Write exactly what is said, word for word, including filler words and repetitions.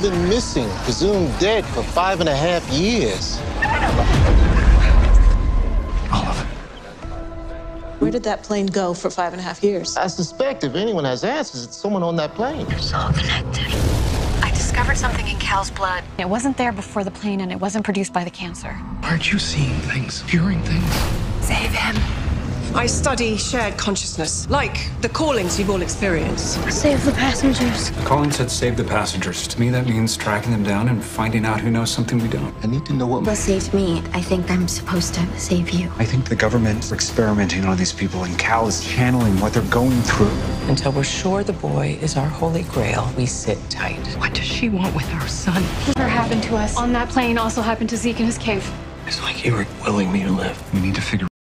been missing, presumed dead for five and a half years. All of it. Where did that plane go for five and a half years? I suspect if anyone has answers, it's someone on that plane. It's all connected. I discovered something in Cal's blood. It wasn't there before the plane, and it wasn't produced by the cancer. Aren't you seeing things, hearing things? Save him. I study shared consciousness, like the callings you've all experienced. Save the passengers. Colin said save the passengers. To me, that means tracking them down and finding out who knows something we don't. I need to know what... What saved me, I think I'm supposed to save you. I think the government's experimenting on these people, and Cal is channeling what they're going through. Until we're sure the boy is our holy grail, we sit tight. What does she want with our son? Whatever happened to us on that plane also happened to Zeke in his cave. It's like you were willing me to live. We need to figure